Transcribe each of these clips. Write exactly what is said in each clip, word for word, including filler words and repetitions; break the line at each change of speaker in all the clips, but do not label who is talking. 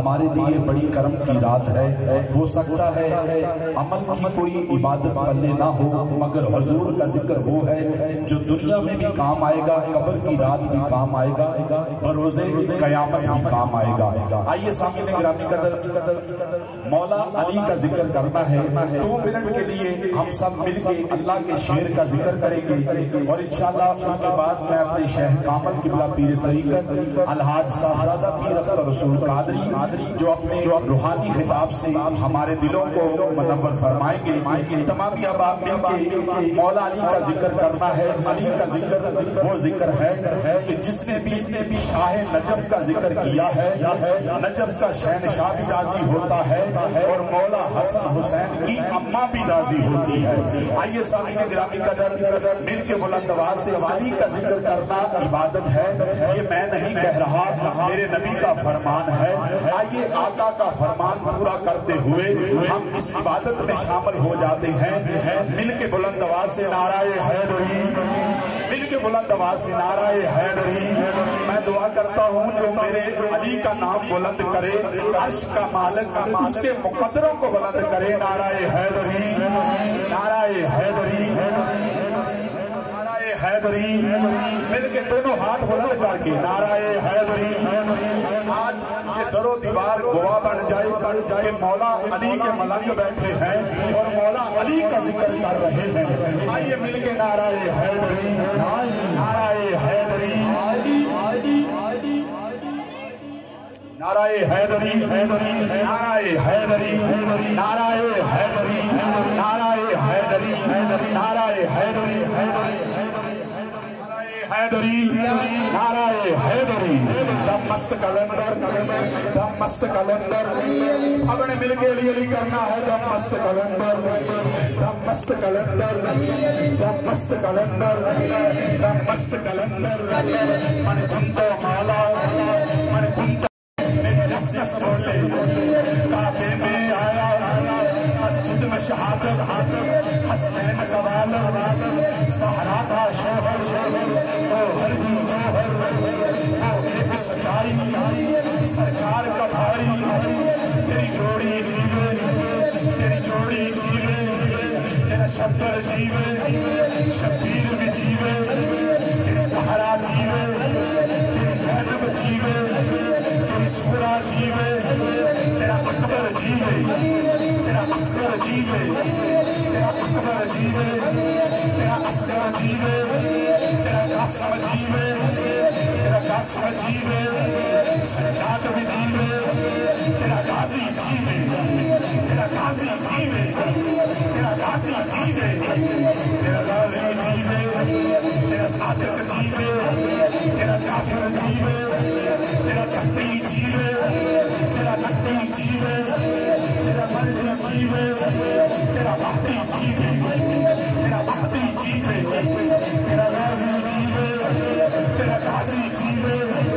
हमारे लिए बड़ी करम की रात है। हो सकता है अमल की कोई इबादत पल्ले ना हो, मगर हुजूर का जिक्र वो है जो दुनिया में भी काम आएगा, कब्र की रात भी काम आएगा, बरोज़े कयामत भी काम आएगा। आइए सामने गिरामी कदर मौला अली का जिक्र करना है। दो मिनट के लिए हम सब मिलके अल्लाह के शेर का जिक्र करेंगे और इंशाअल्लाह उसके बाद मैं अपने शेख कामल किबला पीर तरीक़त अलहाज साहबजादा पीर अख्तर रसूल कादरी जो अपने रूहानी खिताब से हमारे दिलों को मुनव्वर फरमाएंगे। तमाम अहबाब मिलके मौला अली का जिक्र करना है। अली का जिक्र वो जिक्र है कि जिसने भी इसने भी शाह नजफ का जिक्र किया है, नजफ का शहनशाह भी राजी होता है और मौला हसन हुसैन की अम्मा भी राजी होती है। आइए सामने गिरामी कदर मिल के बुलंद आवाज से अली का जिक्र करना इबादत है। ये मैं नहीं कह रहा, मेरे नबी का फरमान है। आइए आका का फरमान पूरा करते हुए हम इस इबादत में शामिल हो जाते हैं। मिल के बुलंद आवाज से नाराए हैदरी, मिल के बुलंद आवाज से नाराए हैदरी। मैं दुआ करता हूँ जो मेरे अली का नाम बुलंद करे, अर्श का मालिक उसके मुकद्दरों को बुलंद करे। नाराए हैदरी, नाराए हैदरी, नाराए हैदरी। मिल के दोनों हाथ बुलंद करके नाराए हैदरी। आज ये दरो दीवार गवाह बन जाए कि मौला अली के मलंग बैठे हैं और मौला अली का जिक्र कर रहे हैं। आइए मिल के नाराए हैदरी, नाराए हैदरी, नाराए हैदरी, नाराए हैदरी, नाराए हैदरी, नाराए हैदरी, नाराए हैदरी, हैदरी, नाराए हैदरी। दम मस्त कलंदर, दम मस्त कलंदर, सबने मिलके अली अली करना है। दम मस्त कलंदर, दम मस्त कलंदर, दम मस्त कलंदर, दम मस्त कलंदर। मन कुंतो माला, मन कुंतो नस बोले काबे में आया, मस्जिद में शहादत, हसनैन सवाल, सहरा का शहर, हर एक सच्चाई, सरकार का भाई। तेरी जोड़ी जीवे, तेरी जोड़ी जीवे, तेरा शब्दर जीवे, शबीर भी जीवे, तेरी सहारा जीवे, तेरी सैनब जीवे, तेरी सूरा जीवे, तेरा अकबर जीवे, तेरा असगर जीवे, तेरा अकबर जीवे, तेरा असगर जीवे, तेरा कासम जीवे, तेरा कासम जीवे, सज्जाद भी जीवे, तेरा गाजी जीवे, तेरा गाजी जीवे, तेरा गाजी जीवे, तेरा गाजी जीवे, तेरा सादिक जीवे, तेरा जाफर जीवे, तेरा कट्टी जीवे, तेरा कट्टी जीवे, तेरा मर्दी जीवे, तेरा महदी जीवे, तेरा महदी जीवे, तेरा गाजी जीवे, तेरा गाजी जीवे।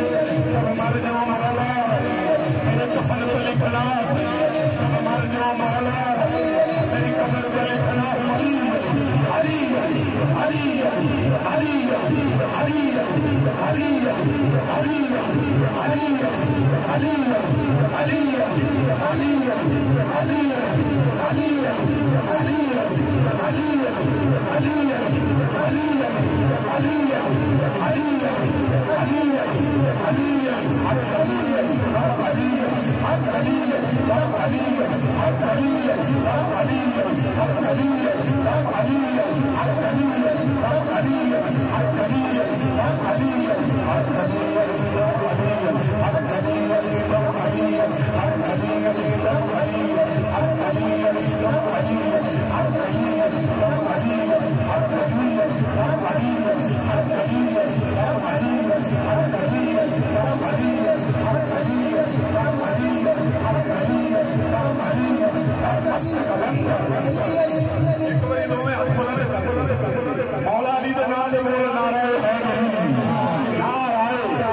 जब मर जाओ मौला मेरे कफन पे लिखना, जब मर जाओ मौला मेरी कब्र पे लिखना। अली अली अली अली अली अली अली अली अली अली मौला अली दे नाल बोल नाराए हैदरी, नाराए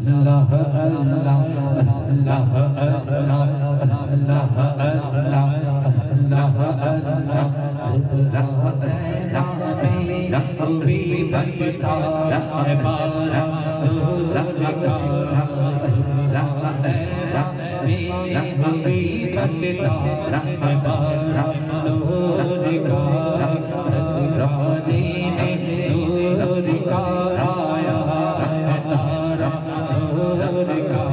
अल्लाह अल्लाह अल्लाह अल्लाह अल्लाह अल्लाह सुभान अल्लाह भी बनता है बारा नूर का सुभान अल्लाह भी बनता है बारा नूर का सदगाने में नूर का आया है तारा नूर का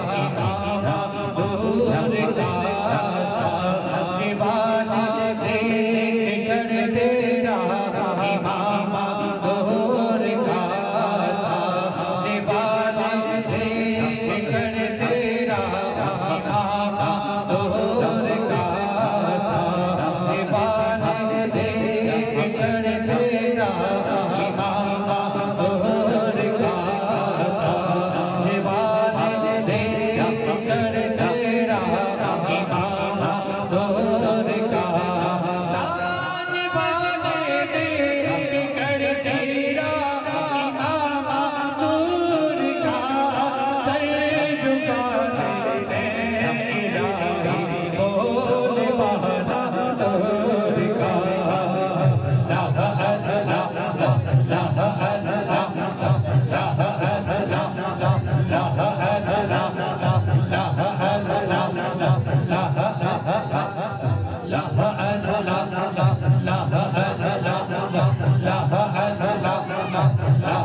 दे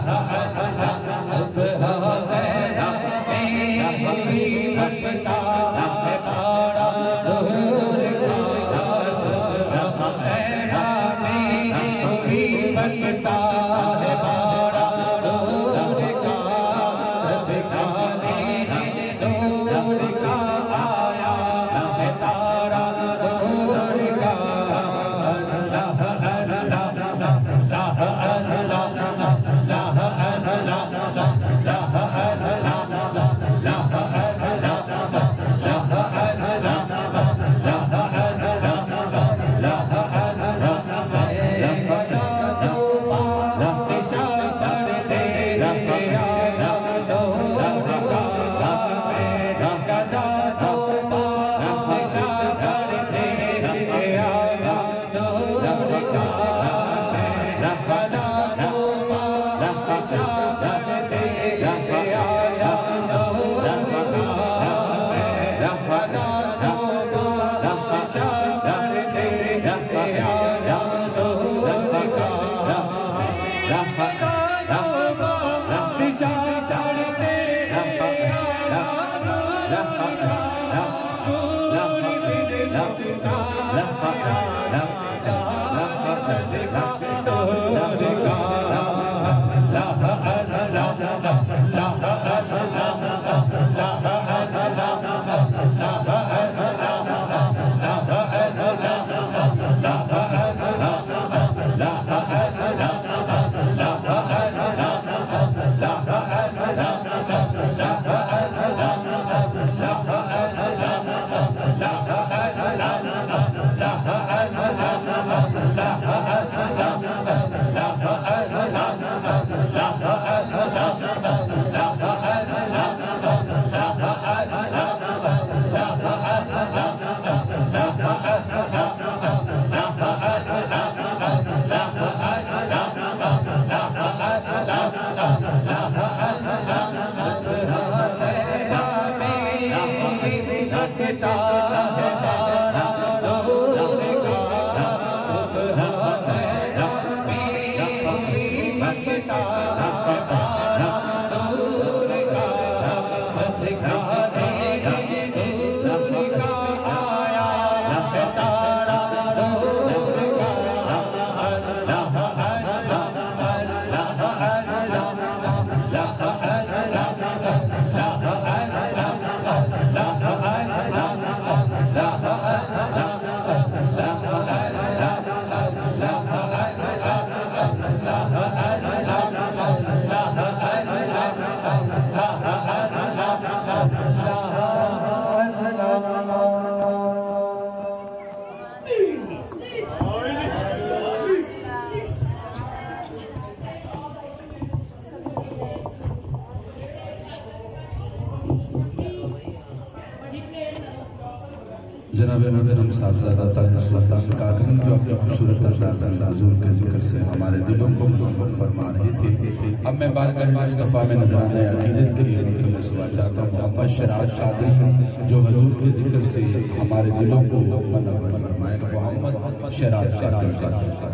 जनाब मोहतरम साहबजादा ताज सुल्तान कादरी जो अपने खूबसूरत अंदाज़ में हुजूर के ज़िक्र से हमारे दिलों को मुनव्वर फरमा रहे थे। अब मैं बारगाह मुस्तफ़ा में नज़राने अक़ीदत के लिए तुम्हें सुना चाहता हूँ। मोहम्मद शराज कादरी जो हुजूर के ज़िक्र से हमारे दिलों को मुनव्वर फरमाएगा। मोहम्मद शराज कादरी।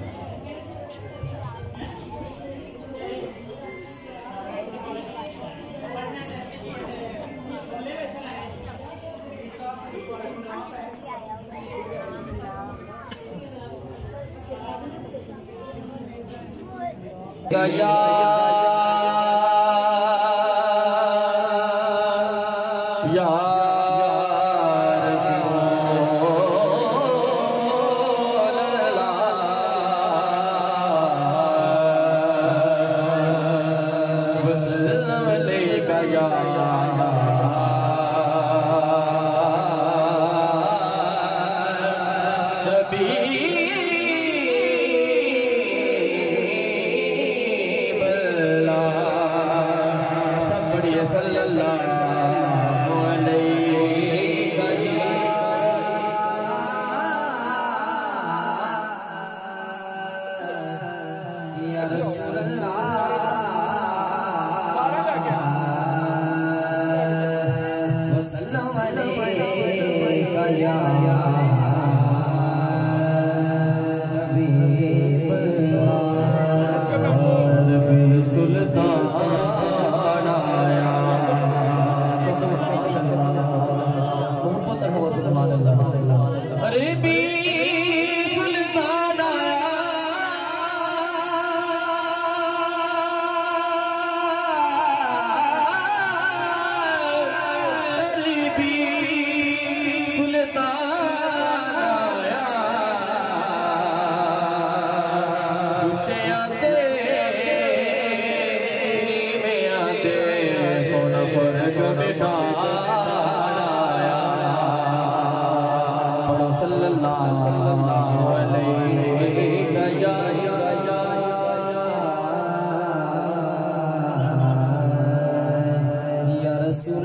या या या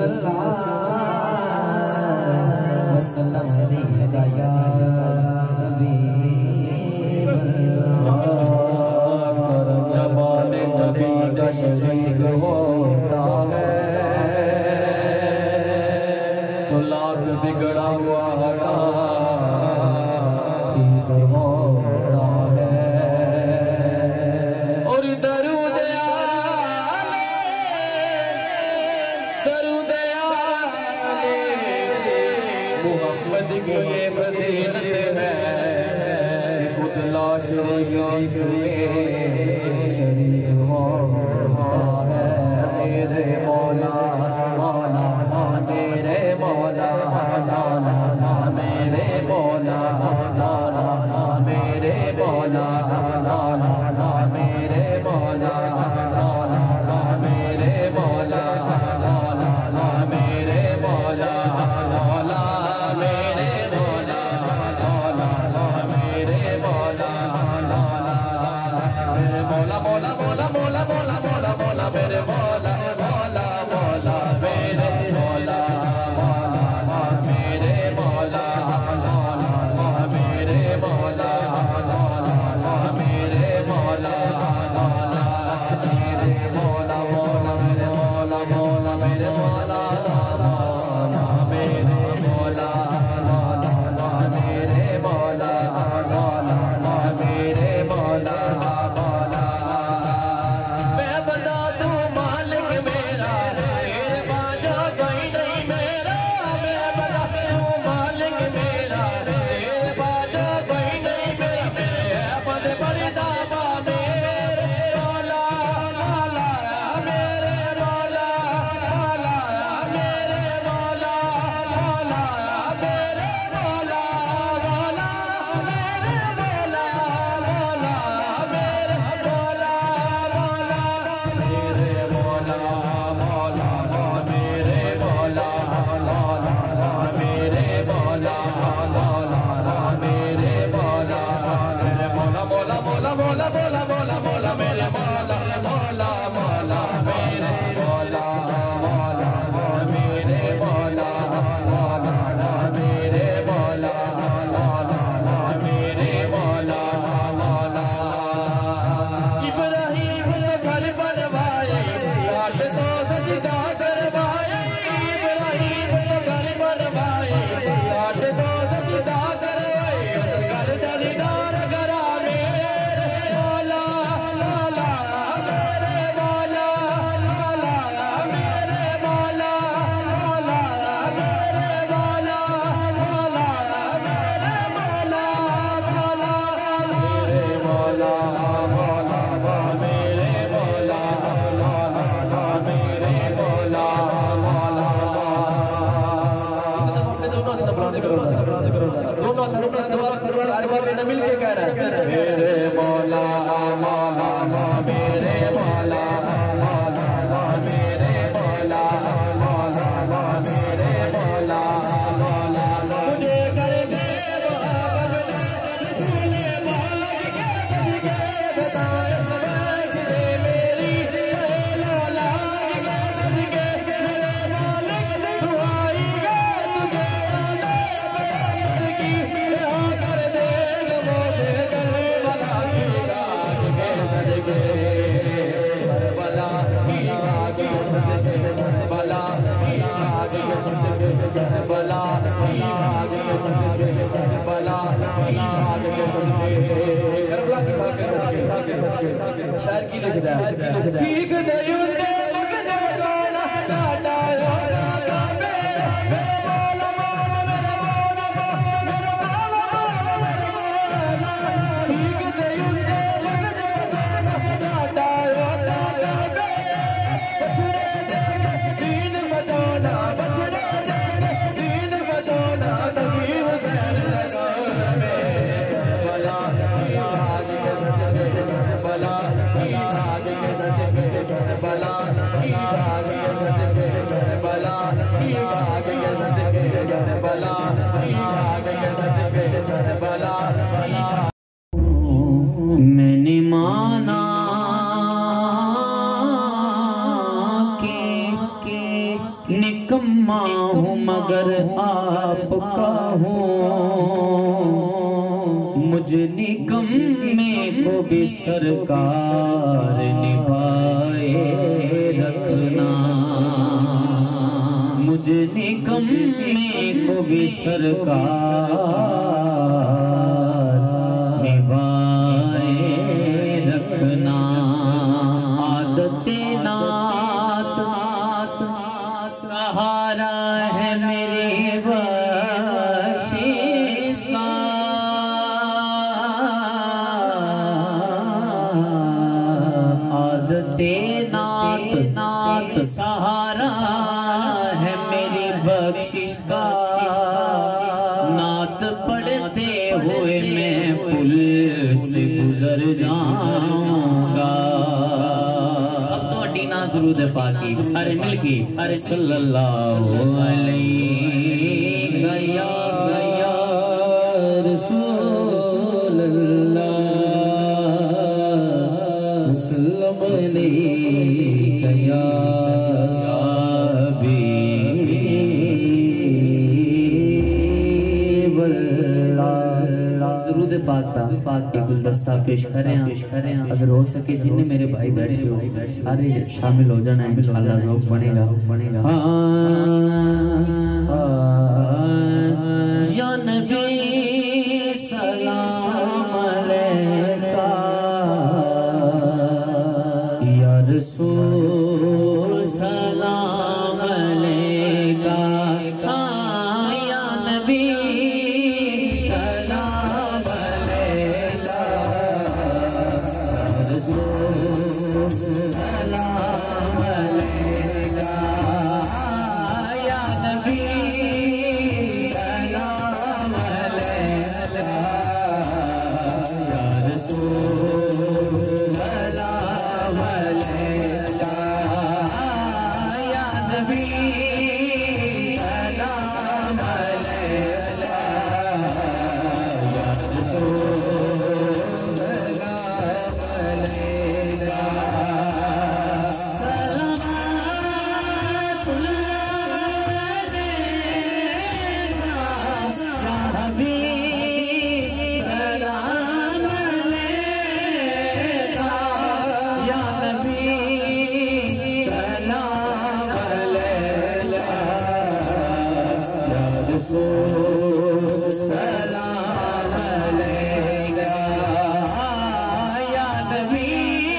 शरीक होता है तो लाख बिगड़ा हुआ ठीक होता है। और दरूद आले दरूद आले मुहम्मद की ये फजीलत है। खुद ला शरीक में शरीक होता है। मेरे मौला मौला मेरे मौला मौला मेरे मौला मौला मेरे मौला मौला मेरे मौला मौला मेरे मौला मौला मेरे मौला मौला मेरे मौला मौला मेरे मौला मौला मेरे मौला मौला मौला मौला मौला मौला मौला मेरे मौला मौला मौला मेरे मौला मौला मेरे मौला मौला मेरे मौला मौला मेरे मौला मौला मेरे मौला मौला मेरे मौला मौला मेरे मौला मौला मेरे मौला मौला मेरे मौला मौला मेरे मौला मौला। मैं बता दूं मालिक मेरा तेरे बाजा कोई नहीं मेरा। मैं बता दूं मालिक मेरा तेरे बाजा कोई नहीं मेरा। मेरे पद पर दावा मेरे मौला मौला मेरे मौला मौला मेरे मौला मौला मेरे मौला मौला मेरे मौला मौला मेरे मौला मौला मेरे मौला मौला मेरे मौला मौला मेरे मौला मौला मेरे मौला मेरे मौला मौला मौला मौला मौला मौला मौला मेरे मौला मौला मौला मेरे मौला मौला मेरे मौला मौला मेरे मौला मौला मेरे मौला मौला। इब्राहिम ने घर बनवाए आठ सौ सजदा करवाए। इब्राहिम ने घर बनवाए आठ सौ सजदा करवाए। कर दीदार करा मेरे मौला मौला मेरे मौला मौला मेरे मौला मौला मेरे मौला मौला मेरे मौला मौला मेरे मौला मौला मेरे मौला मौला मेरे मौला मौला। दोनों दोनों मिल के कह रहे हैं मेरे मौला मौला मेरे मौला मौला मेरे मौला मौला मेरे मौला मौला। मुझे कर दे झूले बाग के के बताए दे मेरी मौला के के मेरे मालिक दुआई गे तुझे की कर दे मुझे कर बला की बला बला बला बला शायर की लिखता है सीख दे उन्ने मगने गाना गाता है मेरे मौला मौला मेरे मौला मेरे मौला मेरे मौला। सीख दे उन्ने मगने गाना गाता है बछड़े देखे दीन बजाना बछड़े देखे दीन बजाना तभी हुसैन लगा में बला बला बला निकम्मा हूँ मगर आपका हूँ, मुझ निकम्मे को भी सरकार निभाए रखना, मुझ निकम्मे को भी सरकार निभाए रखना। आदते नात सहारा है मेरी बख्शिश का, आदते नात नात सहारा है मेरी बख्शिश का। नात पढ़ते हुए मैं पुल से गुजर जाऊंगा। सब तो अड्डी ना दुरूद पाकी सारे मिलके अरे सल्लल्लाहु अलैहि या रसूल अल्लाह सल्लम अलैका या पाक गुलदस्ता पेश करें पेश करें अगर हो सके जिन्ने मेरे भाई बैठे हो सारे शामिल हो जाना, इंशाअल्लाह ज़ौक़ बनेगा बनेगा। या नबी सलाम अलैका या रसूल सलाम अलैका, या नबी सलाम अलैका, या नबी सलाम अलैका, या रसूल सलाम अलैका, या नबी सलाम अलैका, या रसूल सलाम अलैका। सलाम अलैका या नबी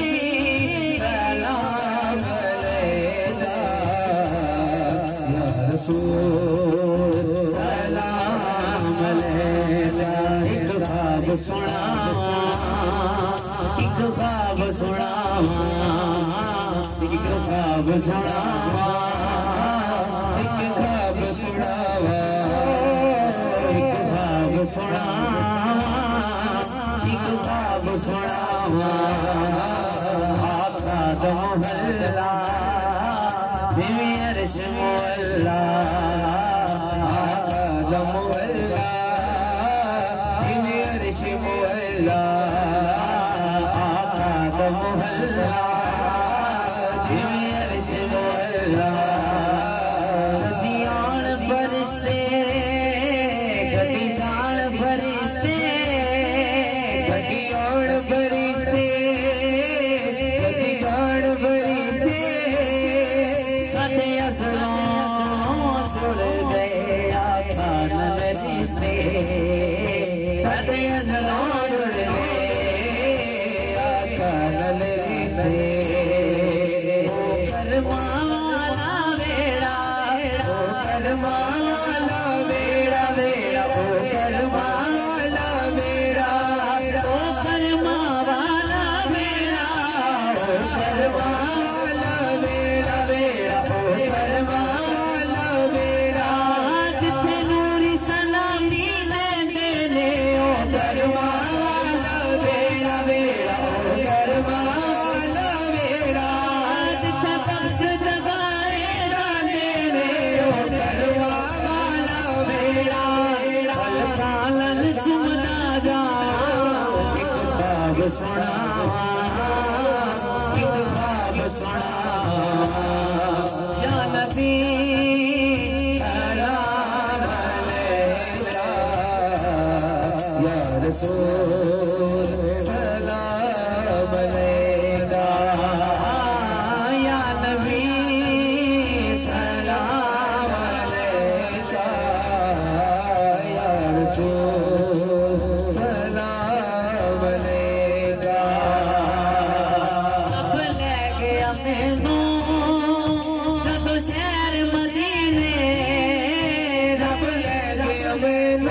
सलाम अलैका या रसूल सलाम अलैका। एक ख्वाब सुनावा एक ख्वाब सुनावा एक ख्वाब सुनावा एक ख्वाब सुनावा सुनावा एक ख्वाब सुनावा। आका दा मोहल्ला जिवें अर्श मोहल्ला, आका दा मोहल्ला जिवें अर्श मोहल्ला, आका दा मोहल्ला जिवें अर्श मोहल्ला। दियान फरिश्ते फरिश्ते गड्डियान फरिश्ते गड्डियान फरिश्ते साडे असलों सुन गए आका नाल रिश्ते, साडे असलों जुड़ गए आका नाल रिश्ते। करमा वाला वेड़ा ओ करमा वाला वेड़ा वेड़ा ओ करमा वाला वेड़ा ओ करमा वाला वेड़ा ओ करमा वाला वेड़ा वेड़ा ओ करमा वाला वेड़ा। जिथे नूरी सलामी देंदे ने ओ करमा वाला वेड़ा वेड़ा ओ करमा वाला वेड़ा। जिथे तख्त जगाए जांदे ने ओ करमा वाला वेड़ा। कालन चुमना जावा एक ख्वाब सुनावा एक ख्वाब सुनावा। या नबी रसूल सलाम अलैका या नबी सलाम अलैका या रसूल सलाम अलैका अब ले गया मैनू जब शहर मदीने रब ले गया मैनू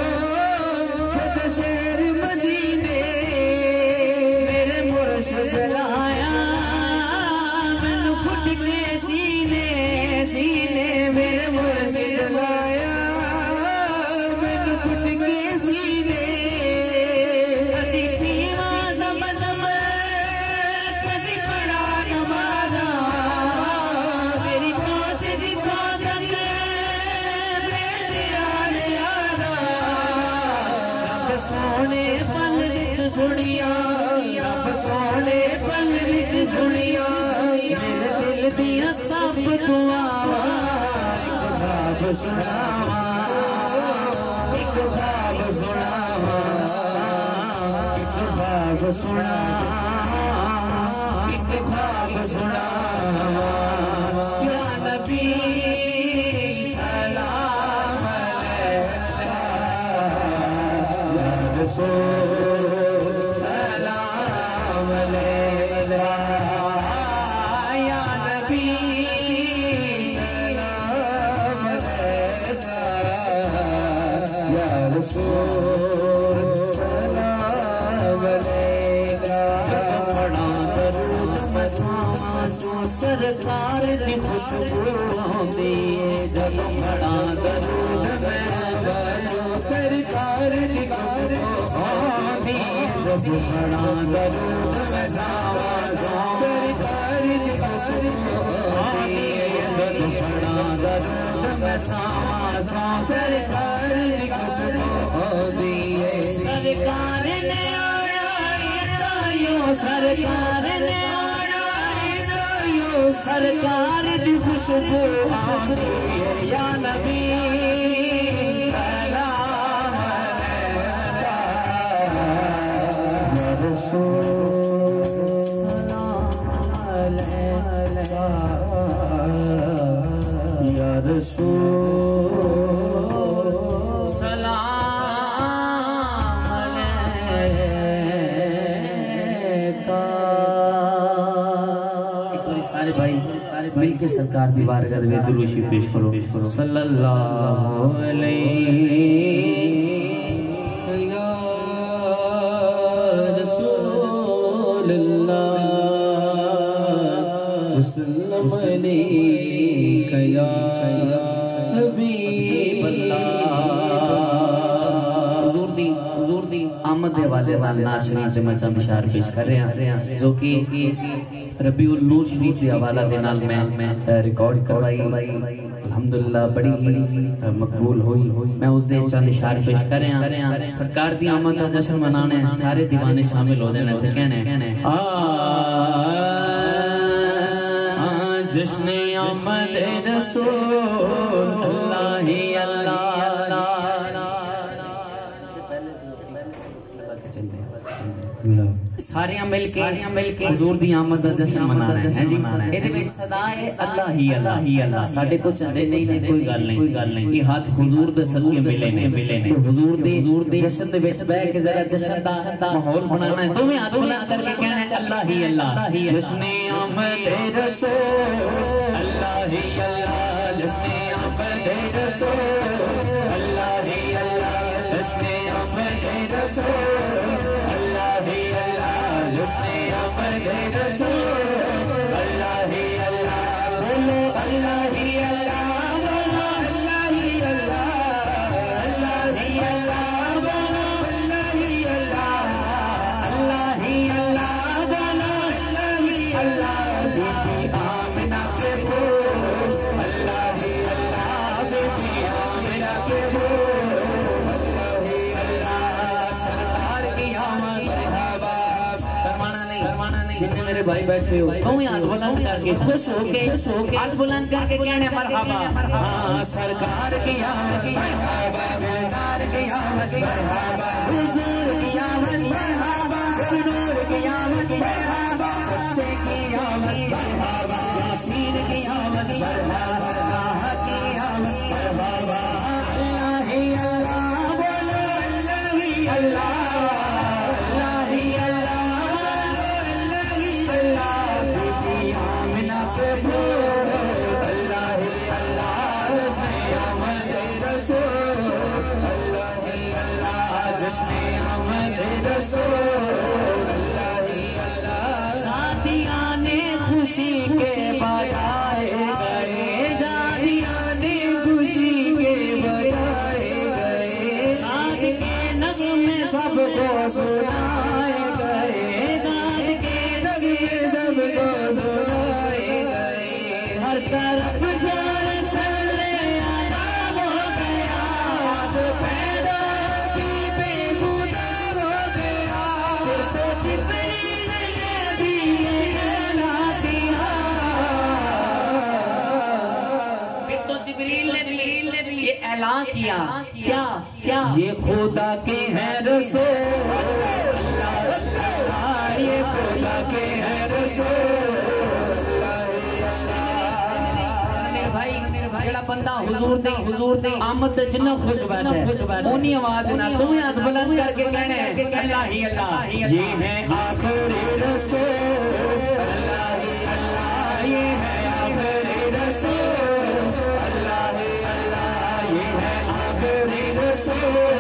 शहर मदीने मेरे मुर्शिद लाया मैनू फुट के सीने सीने मेरे मुर्शिद लाया मैनू फुट के सीने कदी पीवा ज़म-ज़म कदी पढ़ा नमाज़ा मेरी पहुंच दी पहुंच सोने पल विच सुनिया रब सोने पल विच सुनिया मेरे दिल दियां सब दुआवां एक ख्वाब सुनावा एक ख्वाब सुनावा एक ख्वाब सुनावा एक ख्वाब सुनावा या नबी सलाम अलैका सलाम अलैका या नबी सलाम अलैका या रसूल सलाम अलैका पढ़ा दरूद मसावा जो सरकार दी खुशबू आंदी जब पढ़ा दरूद मैं जो सरकार दी खुशबू आंदी जब पढ़ा दरूद मैं सावा सरकार दी खुशबू आंदी जब पढ़ा दरूद मैं सावा सरकार दी खुशबू आंदी सरकार ने आना यो सरकार ने आना यो सरकार दी खुशबू आंदी या नबी सलाम अलैका या रसूल सलाम अलैका या रसूल सलाम अलैका। एक बार सारे भाई मिल के सरकार दी बारगाह में दुरूद शरीफ पेश करो सल्लल्लाहु अलैहि या रसूलल्लाह वसल्लम अलैका या हबीबल्लाह। हुजूर दी हुजूर दी आमद दे हवाले नाल नाज़ शरीफ दे मैं चंद इशार पेश कर रहा जो कि रबीउल नूर शरीफ के हवाला दे नाल मैं रिकॉर्ड करवाई अल्हम्दुलिल्लाह बड़ी ही मकबूल हुई। मैं उस दे चंद इशार पेश कर रहा सरकार दी आमद दा जश्न मनाने सारे दीवाने शामिल हो जाने ते कहने आ जश्न आमद रसूल अल्लाह ही अल्लाह सारियां मिल के मिल के हुजूर दी आमद दा जश्न मनाना है जी। एदे विच सदा है अल्लाह ही अल्लाह ही अल्लाह साडे को झंडे नहीं ने कोई गल नहीं कोई गल नहीं ये हाथ हुजूर दे सदके मिले ने मिले ने तो हुजूर दे हुजूर दे जश्न दे विच बैठ के जरा जश्न दा माहौल बनाना है। दोवें हाथ बुलंद करके कहना है अल्लाह ही अल्लाह जश्न आमद रसूल अल्लाह ही अल्लाह जश्न आमद रसूल अल्लाह ही अल्लाह जश्न आमद रसूल अल्लाह ही अल्लाह जश्न आमद रसूल अल्लाह ही अल्लाह बोलो अल्लाह ही अल्लाह बोलो अल्लाह ही अल्लाह अल्लाह ही अल्लाह बोलो अल्लाह ही अल्लाह अल्लाह ही अल्लाह बोलो अल्लाह ही अल्लाह बेटी आमिना के बोल अल्लाह ही अल्लाह बेटी आमिना के बोल अल्लाह ही अल्लाह सरकार की आमद मरहबा फरमाना नहीं फरमाना नहीं जितने मेरे भाई बैठे हो कौन हाथ बुलंद करके खुश होके हाथ बुलंद करके कहने मरहबा हां सरकार की आमद मरहबा सरकार की आमद मरहबा हुजूर मरहबा, सच्चे की आमद मरहबा, यासीन की आमद मरहबा, अल्लाह की आमद मरहबा, अल्लाह ही अल्लाह बोलो, अल्लाह ही अल्लाह, अल्लाह ही अल्लाह, अल्लाह ही अल्लाह, बीबी आमिना के बोलो, अल्लाह ही अल्लाह, जिसने आमद रसूल, अल्लाह ही अल्लाह, जिसने आमद रसूल, अल्लाह ही अल्लाह। शादियां ने खुशी के बजाए गए, शादियां ने खुशी के बजाए गए, साथ के नगमे सबको सुनाए गए, साथ के नगमे सबको सुनाए गए, हर तरफ ज़ोर सल्ले आला हो गया, तो पैदा भी बेहुदा हो गया, फिर तो जिब्रील ने भी ऐलान किया, फिर तो जिब्रील ने भी ये ऐलान किया, क्या क्या ये खुदा के हैं रसूल, अल्लाह ये खुदा के हैं रसूल, भाई जेड़ा बंदा हुजूर दे हुजूर दे आमद ते जिन्ना खुश बैठा है ओनी आवाज ना तुम हाथ बुलंद करके कहना है कि अल्लाह ही अल्लाह, ये है आखिरी रसूल, अल्लाह ही अल्लाह, ये है आखिरी रसूल, अल्लाह ही अल्लाह, ये है आखिरी रसूल।